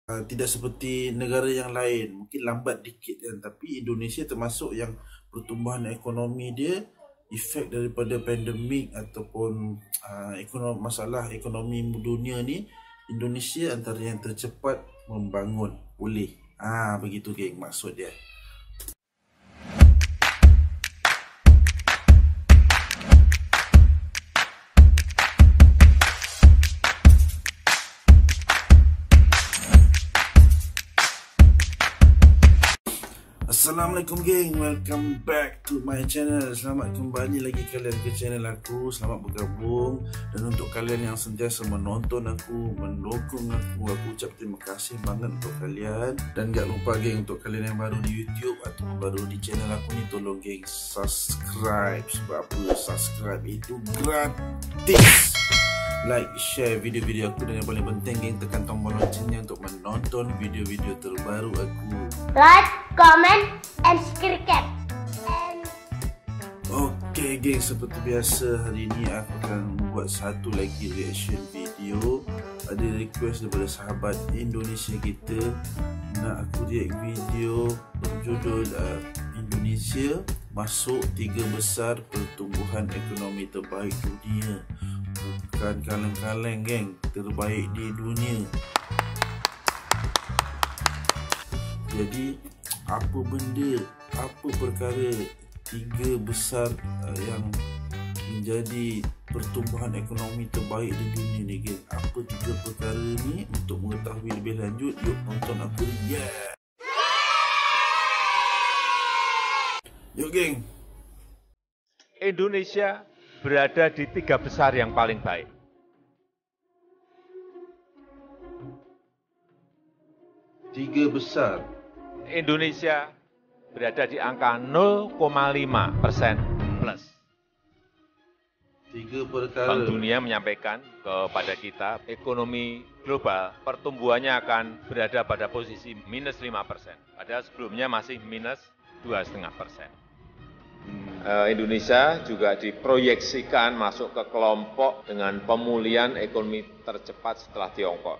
Tidak seperti negara yang lain, mungkin lambat dikit kan, tapi Indonesia termasuk yang pertumbuhan ekonomi dia efek daripada pandemik ataupun masalah ekonomi dunia ni, Indonesia antara yang tercepat membangun pulih. Begitu geng maksud dia. Assalamualaikum geng, welcome back to my channel. Selamat kembali lagi kalian ke channel aku. Selamat bergabung. Dan untuk kalian yang sentiasa menonton aku, mendukung aku ucap terima kasih banget untuk kalian. Dan gak lupa geng, untuk kalian yang baru di YouTube atau baru di channel aku ni, tolong geng subscribe. Sebab apa? Subscribe itu gratis. Like, share video-video aku, dan yang paling penting geng, tekan tombol loncengnya untuk menonton video-video terbaru aku. Like, comment, and subscribe. Okay geng, seperti biasa hari ni aku akan buat satu lagi reaction video. Ada request daripada sahabat Indonesia kita nak aku react video berjudul Indonesia masuk 3 besar pertumbuhan ekonomi terbaik dunia. Bukan kaleng-kaleng geng, terbaik di dunia. Jadi apa benda, apa perkara 3 besar yang menjadi pertumbuhan ekonomi terbaik di dunia ni geng? Apa 3 perkara ni? Untuk mengetahui lebih lanjut, yuk tonton aku. Yuk geng. Indonesia berada di 3 besar yang paling baik. Tiga besar. Indonesia berada di angka 0,5% plus. 3 perkara. Bank Dunia menyampaikan kepada kita, ekonomi global pertumbuhannya akan berada pada posisi minus 5%. Padahal sebelumnya masih minus 2,5%. Indonesia juga diproyeksikan masuk ke kelompok dengan pemulihan ekonomi tercepat setelah Tiongkok.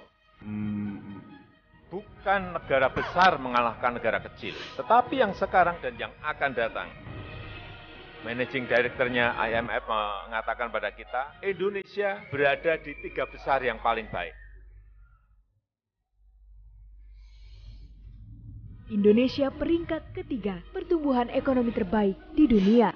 Bukan negara besar mengalahkan negara kecil, tetapi yang sekarang dan yang akan datang. Managing Director-nya IMF mengatakan pada kita, Indonesia berada di 3 besar yang paling baik. Indonesia peringkat ketiga pertumbuhan ekonomi terbaik di dunia.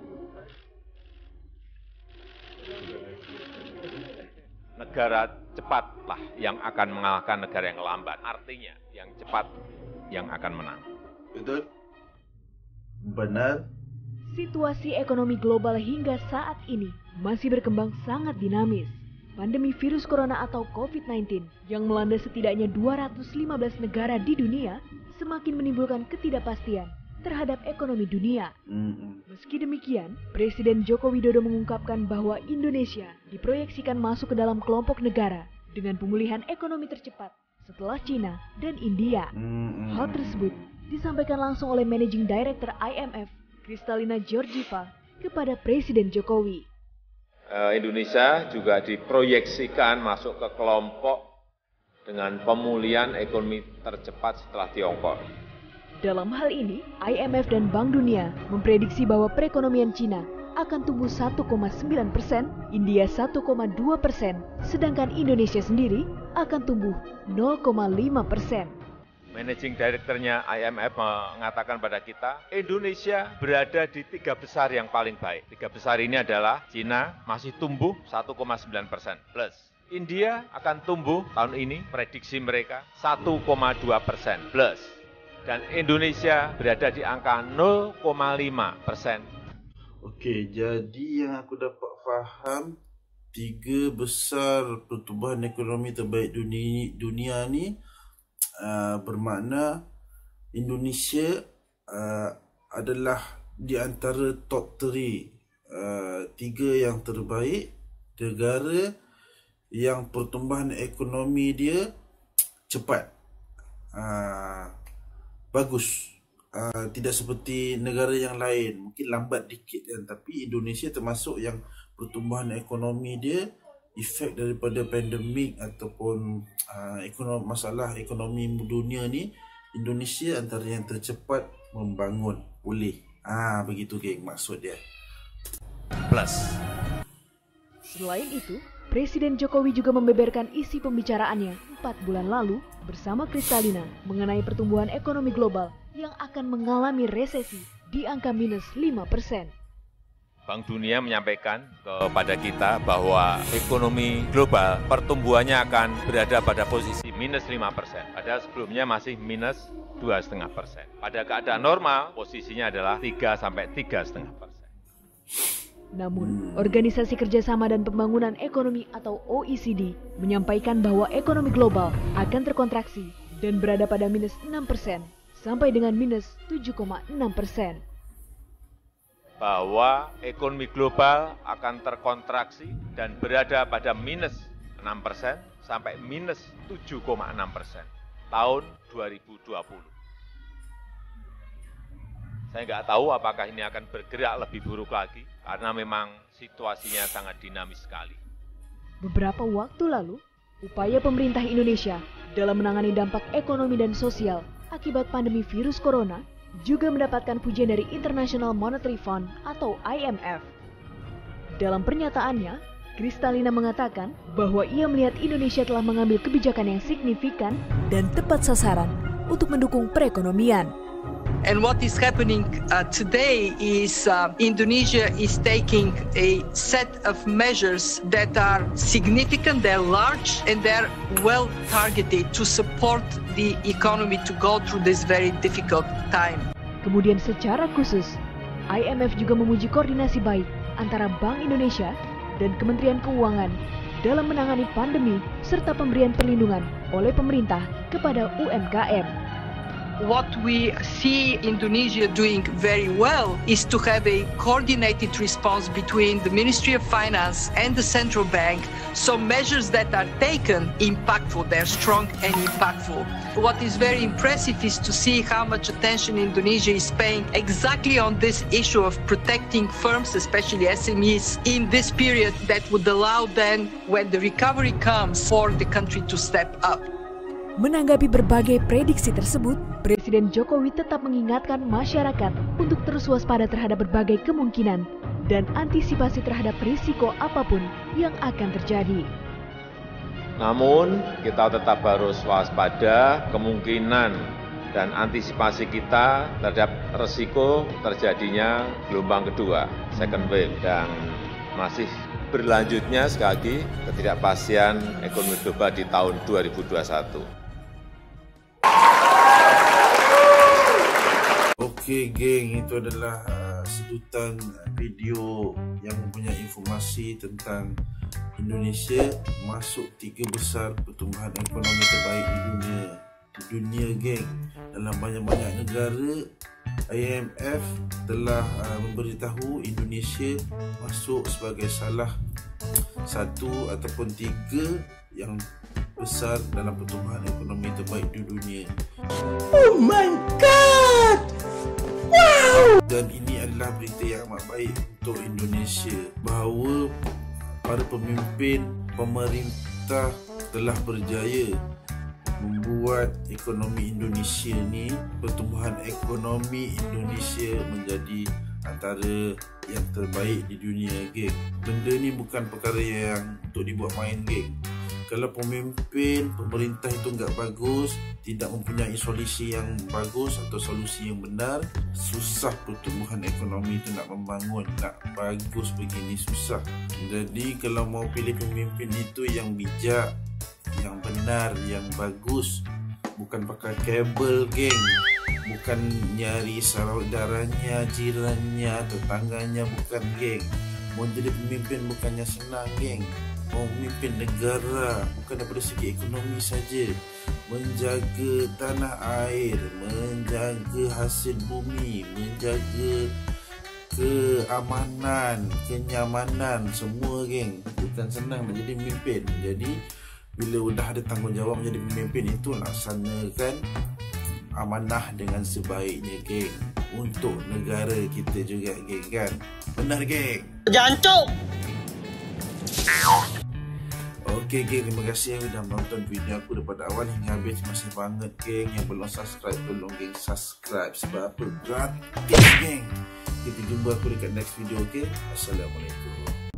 Negara cepatlah yang akan mengalahkan negara yang lambat. Artinya, yang cepat yang akan menang. Betul? Benar? Situasi ekonomi global hingga saat ini masih berkembang sangat dinamis. Pandemi virus corona atau COVID-19 yang melanda setidaknya 215 negara di dunia semakin menimbulkan ketidakpastian terhadap ekonomi dunia. Meski demikian, Presiden Joko Widodo mengungkapkan bahwa Indonesia diproyeksikan masuk ke dalam kelompok negara dengan pemulihan ekonomi tercepat setelah China dan India. Hal tersebut disampaikan langsung oleh Managing Director IMF, Kristalina Georgieva, kepada Presiden Jokowi. Indonesia juga diproyeksikan masuk ke kelompok dengan pemulihan ekonomi tercepat setelah Tiongkok. Dalam hal ini, IMF dan Bank Dunia memprediksi bahwa perekonomian Cina akan tumbuh 1,9%, India 1,2%, sedangkan Indonesia sendiri akan tumbuh 0,5%. Managing Director-nya IMF mengatakan pada kita, Indonesia berada di 3 besar yang paling baik. 3 besar ini adalah Cina masih tumbuh 1,9% plus. India akan tumbuh tahun ini, prediksi mereka 1,2% plus. Dan Indonesia berada di angka 0,5%. Okey, jadi yang aku dapat faham, 3 besar pertumbuhan ekonomi terbaik dunia ni bermakna Indonesia adalah di antara top 3 yang terbaik negara yang pertumbuhan ekonomi dia cepat. Bagus. Tidak seperti negara yang lain, mungkin lambat dikit kan, tapi Indonesia termasuk yang pertumbuhan ekonomi dia efek daripada pandemik ataupun masalah ekonomi dunia ni, Indonesia antara yang tercepat membangun pulih. Begitu geng maksud dia. Plus. Selain itu, Presiden Jokowi juga membeberkan isi pembicaraannya 4 bulan lalu bersama Kristalina mengenai pertumbuhan ekonomi global yang akan mengalami resesi di angka minus 5%. Bank Dunia menyampaikan kepada kita bahwa ekonomi global pertumbuhannya akan berada pada posisi minus 5%. Padahal sebelumnya masih minus 2,5%. Pada keadaan normal, posisinya adalah 3-3,5%. Namun, Organisasi Kerjasama dan Pembangunan Ekonomi atau OECD menyampaikan bahwa ekonomi global akan terkontraksi dan berada pada minus 6% sampai dengan minus 7,6%. Bahwa ekonomi global akan terkontraksi dan berada pada minus 6% sampai minus 7,6% tahun 2020. Saya nggak tahu apakah ini akan bergerak lebih buruk lagi karena memang situasinya sangat dinamis sekali. Beberapa waktu lalu, upaya pemerintah Indonesia dalam menangani dampak ekonomi dan sosial akibat pandemi virus corona juga mendapatkan pujian dari International Monetary Fund atau IMF. Dalam pernyataannya, Kristalina mengatakan bahwa ia melihat Indonesia telah mengambil kebijakan yang signifikan dan tepat sasaran untuk mendukung perekonomian. And what is happening today is Indonesia is taking a set of measures that are significant, they're large, and they're well targeted to support the economy to go through this very difficult time. Kemudian secara khusus, IMF juga memuji koordinasi baik antara Bank Indonesia dan Kementerian Keuangan dalam menangani pandemi serta pemberian perlindungan oleh pemerintah kepada UMKM. What we see Indonesia doing very well is to have a coordinated response between the Ministry of Finance and the Central Bank, so measures that are taken impactful, they're strong and impactful. What is very impressive is to see how much attention Indonesia is paying exactly on this issue of protecting firms, especially SMEs, in this period that would allow then, when the recovery comes, for the country to step up. Menanggapi berbagai prediksi tersebut, Presiden Jokowi tetap mengingatkan masyarakat untuk terus waspada terhadap berbagai kemungkinan dan antisipasi terhadap risiko apapun yang akan terjadi. Namun, kita tetap harus waspada kemungkinan dan antisipasi kita terhadap risiko terjadinya gelombang kedua, second wave, dan masih berlanjutnya sekali lagi ketidakpastian ekonomi global di tahun 2021. Okey geng, itu adalah sedutan video yang mempunyai informasi tentang Indonesia masuk 3 besar pertumbuhan ekonomi terbaik di dunia geng. Dalam banyak-banyak negara, IMF telah memberitahu Indonesia masuk sebagai salah satu ataupun 3 yang besar dalam pertumbuhan ekonomi terbaik di dunia. Oh my God! Wow! Dan ini adalah berita yang amat baik untuk Indonesia, bahawa para pemimpin pemerintah telah berjaya membuat ekonomi Indonesia ni, pertumbuhan ekonomi Indonesia menjadi antara yang terbaik di dunia geng. Benda ni bukan perkara yang untuk dibuat main geng. Kalau pemimpin pemerintah itu enggak bagus, tidak mempunyai solusi yang bagus atau solusi yang benar, susah pertumbuhan ekonomi itu nak membangun, nak bagus begini susah. Jadi kalau mau pilih pemimpin itu yang bijak, yang benar, yang bagus, bukan pakai kabel geng, bukan nyari saudaranya, jirannya, tetangganya, bukan geng. Mau jadi pemimpin bukannya senang geng. Mau memimpin negara bukan daripada segi ekonomi saja, menjaga tanah air, menjaga hasil bumi, menjaga keamanan, kenyamanan, semua geng. Bukan senang nak jadi pemimpin. Jadi bila sudah ada tanggungjawab menjadi pemimpin, itu laksanakan amanah dengan sebaiknya geng, untuk negara kita juga geng kan. Benar geng? Jancuk! Okey geng, terima kasih yang sudah menonton video aku daripada awal hingga habis. Masih banget geng, yang belum subscribe tolong geng subscribe sebab apa? Gratis geng. Kita jumpa aku dekat next video. Okey, assalamualaikum.